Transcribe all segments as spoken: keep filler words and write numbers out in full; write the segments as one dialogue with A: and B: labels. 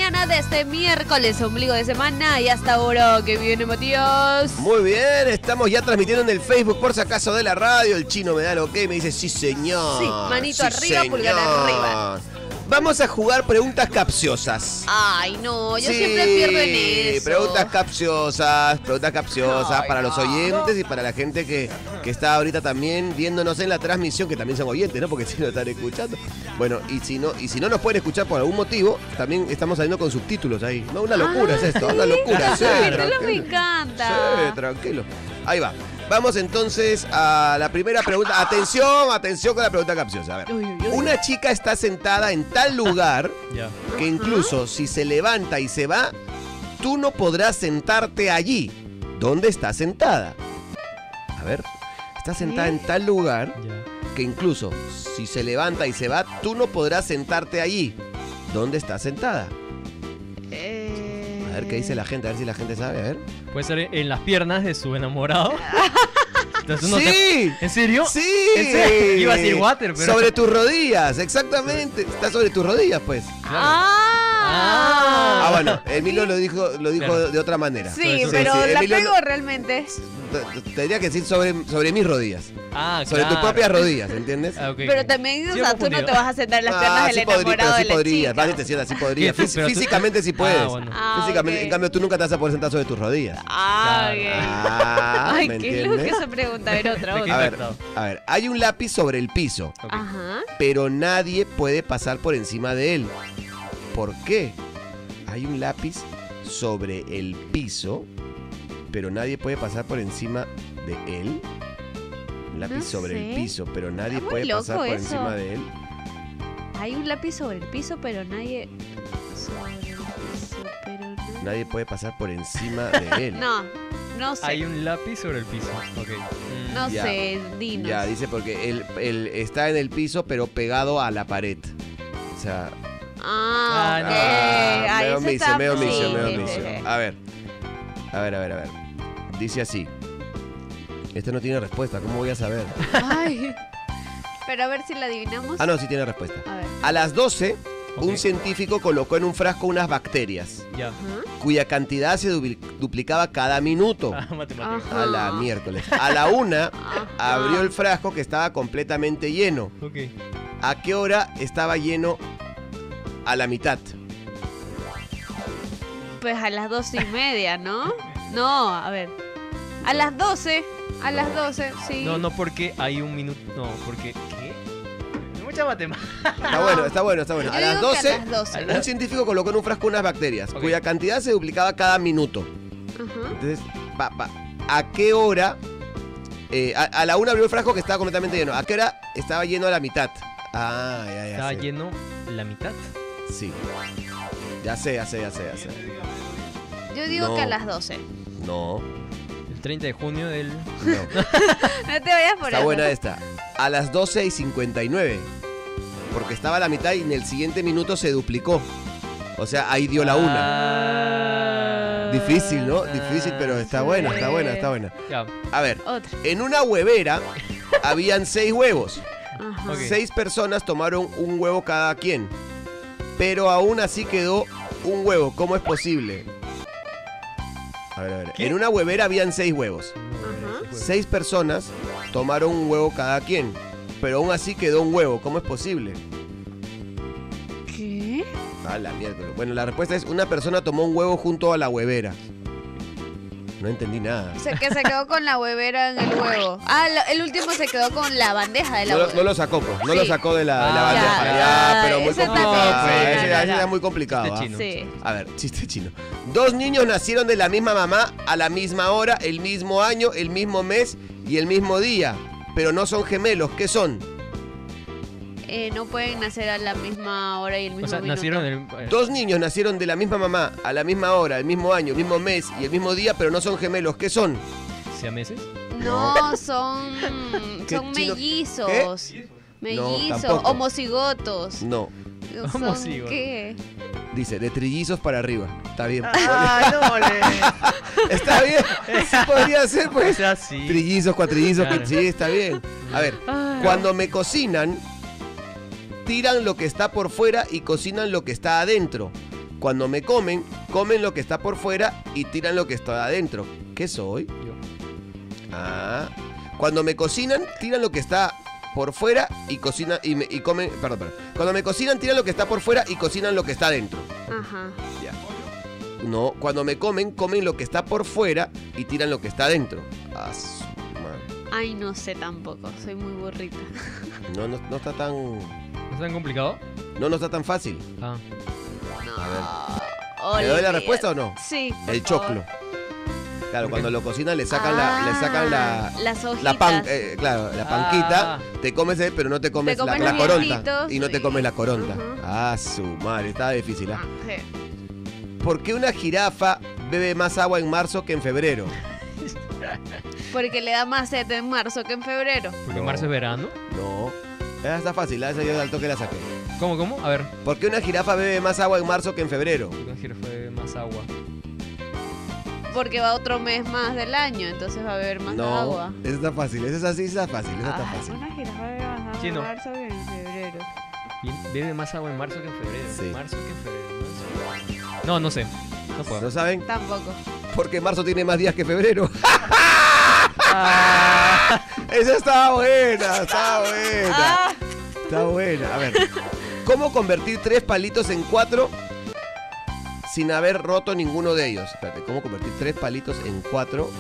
A: mañana de este miércoles, ombligo de semana, y hasta ahora que viene Matías.
B: Muy bien, estamos ya transmitiendo en el Facebook, por si acaso, de la radio. El chino me da lo que me dice, sí señor.
A: Sí, manito
B: sí,
A: arriba,
B: señor.
A: pulgar arriba.
B: Vamos a jugar preguntas capciosas.
A: Ay, no, yo
B: Sí,
A: siempre pierdo en eso.
B: Preguntas capciosas, preguntas capciosas
A: Ay,
B: para los
A: no.
B: oyentes y para la gente que, que está ahorita también viéndonos en la transmisión, que también son oyentes, ¿no? Porque si no están escuchando. Bueno, y si no, y si no nos pueden escuchar por algún motivo, también estamos saliendo con subtítulos ahí. No, una locura
A: Ah,
B: es esto,
A: ¿sí?
B: una locura. Sí,
A: Ay, me
B: tranquilo.
A: encanta.
B: Sí, tranquilo. Ahí va. Vamos entonces a la primera pregunta. Atención, atención con la pregunta capciosa. A ver.
A: Uy, uy, uy.
B: Una chica está sentada en tal lugar
C: Ya.
B: que incluso si se levanta y se va, tú no podrás sentarte allí. ¿Dónde está sentada? A ver. Está sentada
A: ¿Eh?
B: en tal lugar
C: Ya.
B: que incluso si se levanta y se va, tú no podrás sentarte allí. ¿Dónde está sentada?
A: Eh...
B: A ver qué dice la gente, a ver si la gente sabe, a ver.
C: Puede ser en las piernas de su enamorado. Entonces uno
B: ¡Sí!
C: te- ¿En serio?
B: ¡Sí!
C: ¿En serio? Iba a decir water, pero...
B: Sobre tus rodillas, exactamente. Está sobre tus rodillas, pues.
A: Ah.
B: Ah, bueno, Emilio lo dijo, lo dijo
C: Claro.
B: de otra manera.
A: Sí,
C: Sí,
A: pero
B: sí,
A: la
B: Emilio
A: pego
B: no-
A: realmente.
B: Te- te- Tendría que decir sobre, sobre mis rodillas.
C: Ah,
B: Sobre
C: claro.
B: tus propias rodillas, ¿entiendes?
C: Ah, ok,
A: Pero
C: ok.
A: también, o
C: Sí,
A: sea,
C: me
A: tú no
C: confundido.
A: te vas a sentar en las piernas
B: Ah,
A: del
B: sí podría, pero
A: enamorado
B: sí
A: de la
B: podría.
A: chica.
B: Vale, te sientas, sí podría.
C: ¿Qué?
B: Fí-
C: Pero tú-
B: Físicamente sí puedes.
C: Ah, bueno.
A: Ah,
B: Físicamente,
A: ok.
B: en cambio, tú nunca te vas a poder sentar sobre tus rodillas.
A: Ah, ok.
B: Ah,
A: Ay,
B: ¿me
A: qué loco
B: entiendes?
A: esa pregunta. A ver, otra,
C: Me quedé
B: A
A: otra.
B: ver,
C: impactado.
B: a ver, hay un lápiz sobre el piso,
C: Ok.
A: Ajá.
B: pero nadie puede pasar por encima de él. ¿Por qué? Hay un lápiz sobre el piso, pero nadie puede pasar por encima de él. Un lápiz
A: No
B: sobre el
A: sé.
B: piso, pero nadie
A: Está muy
B: puede pasar
A: loco
B: por
A: eso.
B: encima de él.
A: Hay un lápiz sobre el piso, pero nadie... Sobre el piso, pero no...
B: Nadie puede pasar por encima de él.
A: No, no sé.
C: Hay un lápiz sobre el piso. Ok. Mm.
A: No
B: Ya.
A: sé, dinos.
B: Ya, dice porque él, él está en el piso, pero pegado a la pared. O sea,
A: Ah,
C: Ah,
A: ok.
C: no.
B: ah,
A: Ahí
B: me
A: se
B: omiso,
A: está-
B: me omiso,
A: sí,
B: me
A: sí,
B: omiso.
A: sí, sí.
B: A ver, a ver, a ver, a ver. Dice así. Este no tiene respuesta, ¿cómo voy a saber?
A: Ay. Pero a ver si la adivinamos.
B: Ah, no, sí tiene respuesta.
A: A ver.
B: A las doce,
C: Ok.
B: un científico colocó en un frasco unas bacterias,
C: Ya.
A: Ajá.
B: cuya cantidad se dupli- duplicaba cada minuto.
C: Ah, matemáticas.
A: Ajá.
B: A la miércoles. A la una,
A: Ajá.
B: abrió el frasco que estaba completamente lleno.
C: Ok.
B: ¿A qué hora estaba lleno a la mitad?
A: Pues a las doce y media, ¿no? No, a ver. A las doce. A las doce, sí.
C: No, no porque hay un minuto. No, porque. ¿Qué? Mucha matemática.
B: Está bueno, está bueno, está bueno.
A: Yo
B: A las
A: digo que
B: doce,
A: a las doce.
C: a la-
B: un científico colocó en un frasco unas bacterias,
C: Ok.
B: cuya cantidad se duplicaba cada minuto.
A: Ajá.
B: Entonces, va, va. ¿A qué hora? eh, a, a la una abrió el frasco que estaba completamente lleno. ¿A qué hora estaba lleno a la mitad? Ah, ya, ya.
C: Estaba
B: sé.
C: lleno la mitad.
B: Sí. Ya sé, ya sé, ya sé, ya sé.
A: Yo digo
B: No.
A: que a las doce.
B: No,
C: El treinta de junio del.
B: no.
A: No te vayas por
B: Está
A: eso.
B: buena esta. A las doce y cincuenta y nueve. Porque estaba a la mitad y en el siguiente minuto se duplicó. O sea, ahí dio la una.
C: Ah.
B: Difícil, ¿no? Difícil, pero está
A: sí.
B: buena, está buena, está buena.
C: Ya.
B: A ver,
A: Otra.
B: en una huevera habían seis huevos.
A: Ajá.
C: Ok.
B: Seis personas tomaron un huevo cada quien. Pero aún así quedó un huevo. ¿Cómo es posible? A ver, a ver.
C: ¿Qué?
B: En una huevera habían seis huevos.
A: Ajá.
B: Seis personas tomaron un huevo cada quien. Pero aún así quedó un huevo. ¿Cómo es posible?
A: ¿Qué?
B: A la mierda. Bueno, la respuesta es: una persona tomó un huevo junto a la huevera. No entendí nada.
A: O sea, que se quedó con la huevera en el huevo. Ah, lo- el último se quedó con la bandeja de la
B: No, lo-
A: huevera.
B: no lo sacó, pues. No
A: Sí.
B: lo sacó de la, de la
C: Ah,
B: bandeja.
A: ya,
B: Ya,
A: ya,
B: pero muy
A: ese
B: complicado.
A: también,
B: pues.
A: sí,
B: Ese
A: no,
B: ya-
A: no,
B: ese
A: no.
B: ya es muy complicado.
C: Chiste
B: ¿ah?
C: chino.
A: Sí.
B: A ver, chiste chino. Dos niños nacieron de la misma mamá a la misma hora, el mismo año, el mismo mes y el mismo día. Pero no son gemelos. ¿Qué son?
A: Eh, no pueden nacer a la misma hora y el mismo
C: O sea,
A: minuto.
C: nacieron en el.
B: Dos niños nacieron de la misma mamá a la misma hora, el mismo año, el mismo mes y el mismo día, pero no son gemelos. ¿Qué son?
C: ¿Siameses?
A: No, son,
B: ¿Qué
A: son
B: chino?
A: mellizos. Mellizos,
B: tampoco.
A: homocigotos.
B: No.
A: Son,
C: Homocigotos.
A: ¿qué?
B: Dice, de trillizos para arriba. Está bien.
C: Ah, no, le.
B: Está bien. Sí podría ser,
C: O
B: pues.
C: sea, sí.
B: Trillizos, cuatrillizos.
C: Claro.
B: Sí, está bien. A ver, cuando me cocinan, tiran lo que está por fuera y cocinan lo que está adentro. Cuando me comen, comen lo que está por fuera y tiran lo que está adentro. ¿Qué soy?
C: Yo.
B: Ah. Cuando me cocinan, tiran lo que está por fuera y cocinan y, me, y comen. Perdón, perdón. Cuando me cocinan, tiran lo que está por fuera y cocinan lo que está adentro.
A: Ajá.
B: Ya. No, cuando me comen, comen lo que está por fuera y tiran lo que está adentro. Ah, su madre.
A: Ay, no sé tampoco. Soy muy burrita.
B: No, no, no está tan.
C: ¿No es tan complicado?
B: No, no está tan fácil.
C: Ah.
A: No.
B: ¿Le doy la
A: Olvídate.
B: respuesta o no?
A: Sí. por
B: El
A: favor.
B: choclo. Claro,
C: ¿Por
B: cuando
C: qué?
B: lo cocinan le sacan la, le sacan la,
A: Ah, las hojitas.
B: la pan, eh, claro, la panquita,
C: Ah.
B: te comes el, pero no te comes,
A: Te comes
B: la, la
A: los
B: coronta
A: dientitos,
B: y no te
A: sí.
B: comes la coronta.
A: Ujú.
B: Ah, su madre, estaba difícil. ¿Ah?
A: Ah, sí.
B: ¿Por qué una jirafa bebe más agua en marzo que en febrero?
A: Porque le da más sed en marzo que en febrero.
C: Porque
B: No.
C: marzo es verano.
B: No, esa está fácil, esa yo al toque la saqué.
C: ¿Cómo, cómo? A ver.
B: ¿Por qué una jirafa bebe más agua en marzo que en febrero?
C: Porque una jirafa bebe más agua.
A: Porque va otro mes más del año, entonces va a beber más
B: No,
A: agua.
B: esa está fácil, esa es así, esa está fácil, esa está
A: Ay,
B: fácil.
A: una jirafa bebe más agua
C: Chino.
A: en marzo que en febrero.
C: Bien, bebe más agua en marzo que en febrero.
B: Sí.
C: Marzo que en febrero. Marzo. No, no sé. No puedo.
B: ¿No saben?
A: Tampoco.
B: Porque marzo tiene más días que febrero.
C: Ah.
B: Esa estaba buena, estaba buena.
A: Ah,
B: Está buena. A ver, ¿cómo convertir tres palitos en cuatro sin haber roto ninguno de ellos? Espérate, ¿cómo convertir tres palitos en cuatro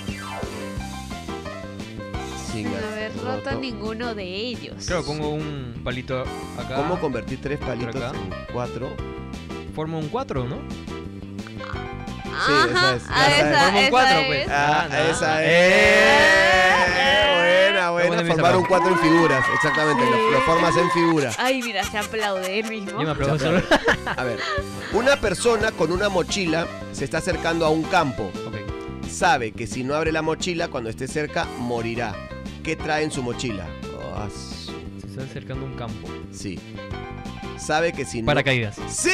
B: sin,
A: sin haber roto ninguno de ellos.
C: Claro, pongo un palito acá.
B: ¿Cómo convertir tres palitos
C: acá.
B: en cuatro?
C: Formo un cuatro, ¿no?
B: Sí, esa es,
A: ah,
B: esa es.
A: esa,
C: Forma un
A: esa
C: cuatro,
A: es.
C: pues.
B: Ah,
C: Ah, no.
B: esa es.
A: Eh.
B: Buena, buena.
C: buena esa
B: Formar un
C: parte.
B: cuatro en figuras, exactamente. Lo, lo formas en figura.
A: Ay, mira, se aplaude él mismo.
C: Yo me aplaudo solo.
B: A ver, una persona con una mochila se está acercando a un campo.
C: Ok.
B: Sabe que si no abre la mochila, cuando esté cerca, morirá. ¿Qué trae en su mochila? Oh, su-
C: Se está acercando un campo.
B: sí. Sabe que si no...
C: Paracaídas.
B: ¡Sí!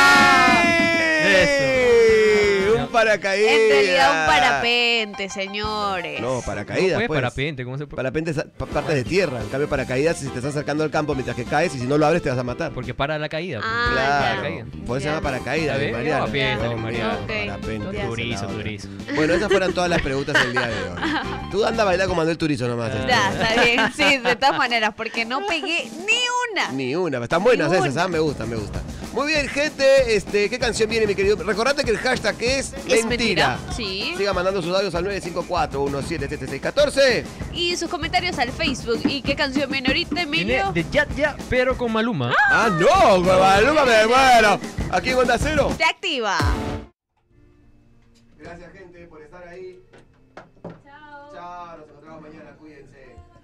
C: Eso.
B: Un paracaídas.
A: En realidad un parapente, señores.
B: No, paracaídas,
C: No, pues,
B: pues.
C: parapente, ¿cómo se puede?
B: Parapente es pa- partes de tierra. En cambio, paracaídas, si te estás acercando al campo mientras que caes y si no lo abres, te vas a matar.
C: Porque para la caída. pues.
A: Ah,
B: Claro.
A: ya.
B: Por eso se
A: Ya.
B: llama paracaídas,
C: ¿Ya ves?
B: Mariana.
C: No, fiesta,
B: No,
C: Mariana.
B: mira,
A: Ok.
B: parapente,
A: Ya.
C: Turizo,
B: esa es la otra.
C: turizo.
B: Bueno, esas fueron todas las preguntas del día de hoy. Tú anda a bailar como Manuel Turizo nomás. este.
A: Ya, está bien. Sí, de todas maneras, porque no pegué ni una.
B: Ni una. Están buenas
A: Ni
B: esas,
A: una.
B: ¿ah? Me gustan, me gustan. Muy bien, gente. Este, ¿qué canción viene, mi querido? Recordate que el hashtag es
A: ¿Es
B: mentira.
A: mentira? Sí.
B: Siga mandando sus audios al nueve cinco cuatro, uno siete siete seis uno cuatro.
A: Y sus comentarios al Facebook. ¿Y qué canción viene ahorita,
C: Viene
A: Emilio?
C: de Ya Ya, pero con Maluma.
B: Ah, no, Guadalupe, me muero. Aquí en Onda Cero.
A: Te activa.
B: Gracias, gente, por estar ahí.
A: Chao.
B: Chao, nos encontramos mañana. Cuídense.